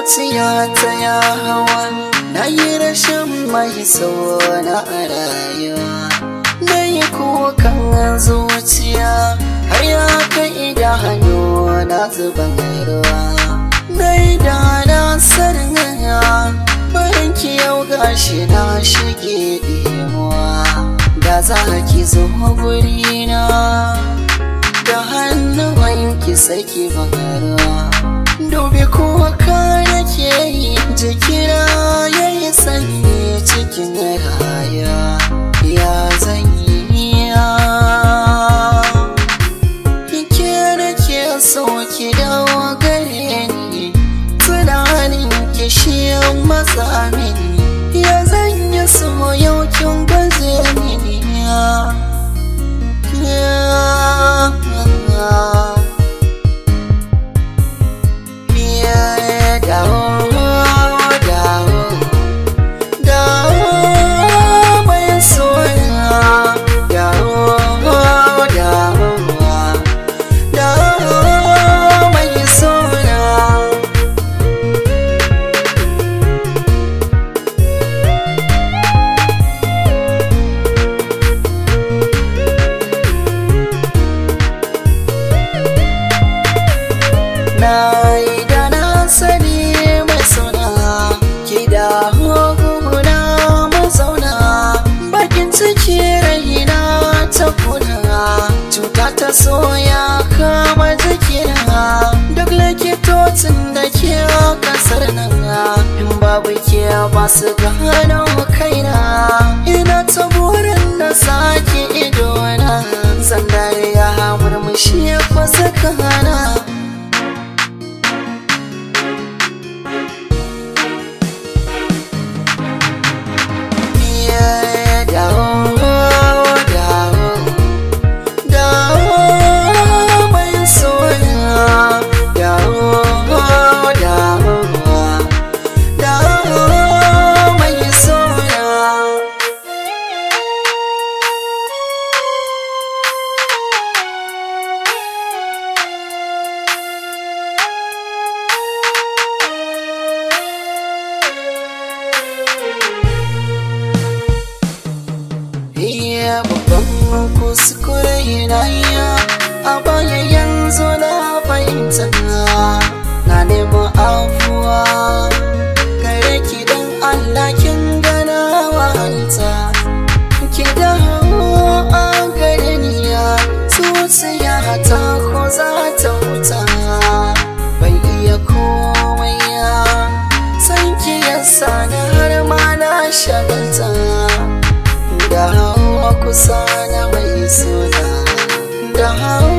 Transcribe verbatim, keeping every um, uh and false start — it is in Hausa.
zuciya ta ya hawa, na yi rashin mai na a rayuwa. Na yi kukan zuciya har ya kai da hannu na zuban ruwa. Na yi da na sanin barinki yau gashi na shige ɗimuwa. Da za ki zo gurina da hannuwanki saki bangarwa. Dubi kuka nake yi jikina ya yi sanyi cikin raya. Ya zan yi ya ke nake so ki dawo gare ni, tunanin ki shi matsa mini. Ya zan yi so yau kin gaze mini ya na yi da na sani mai suna ki da hukuna mazauna. Bakin ciki raina ta kuna, cuta ta soya kama jikina. Duk likitocin da ke kasar nan in babu ke ba su gano kaina. Ina ta burin na sake idona, zan dariya murmushi ya fasa kana. Babban kuskure na yi a baya, yanzu na fahimta. Na nemi afuwa gare ki don Allah, kin gana wahalta. Ki dawo a gare ni ya zuciya ta ko za ta huta. Bai iya komai ya san ki yasa na har ma na shagalta. Da kusa na mai suna da